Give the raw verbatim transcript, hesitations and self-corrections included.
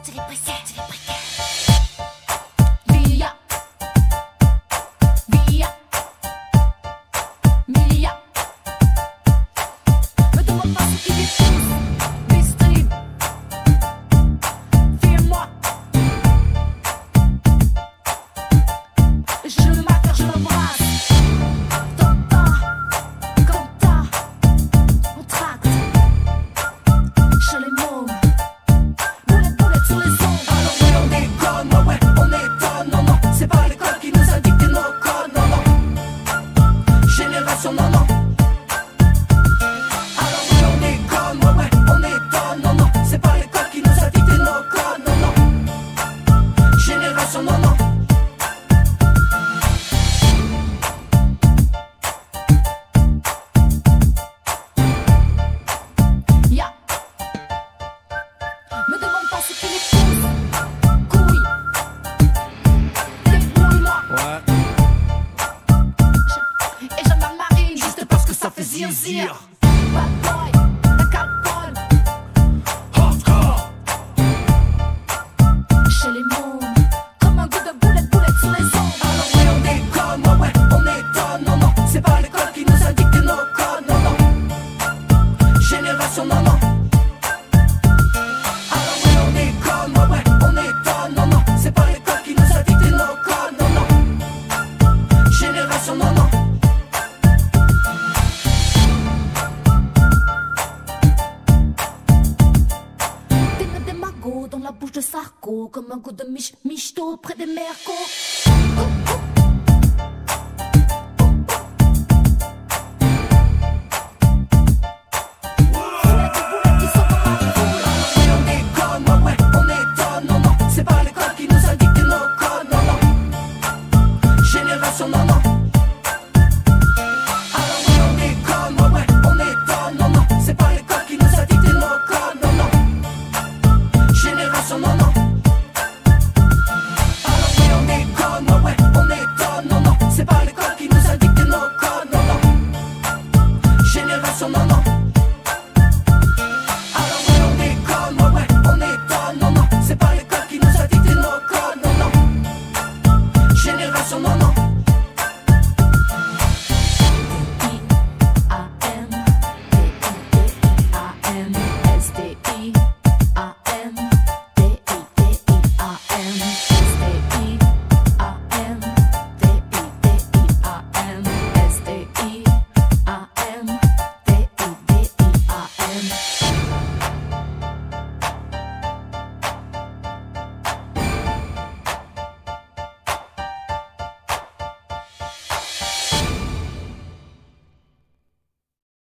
sorti les briquets, les briquets. Via, via, Mia. Me demande pas ce qu'il est tous, distrib. File-moi. Je le matin, je l'embrasse. T'entends, quand t'as, on tracte. Chez les mômes. Boulette, boulette sur les ondes. Alors oui on déconne, ouais ouais on étonne, non non. C'est pas l'école qui nous a dicté nos codes, non non. Génération non non. Alors oui on déconne, ouais ouais on étonne, non non. C'est pas l'école qui nous a dicté nos codes, non non. Génération non non. Ya. Me demande pas ce qu'il est pousse. Couille. Débrouille-moi. Ouais. Et j'aime la marine. Juste parce que ça fait zir zir. Bad boy. La calpone. Hardcore. Chez les mômes. Comme un goût de boulette, boulette sur les ondes. Alors oui on déconne, ouais ouais on étonne, non non. C'est pas l'école qui nous a dicté nos codes, non non. Génération non non. Alors oui on déconne, ouais ouais on étonne, non non. C'est pas l'école qui nous a dicté nos codes, non non. Génération non non. Des des magots dans la bouche de Sarko. Comme un goût de mich michto près des mercos.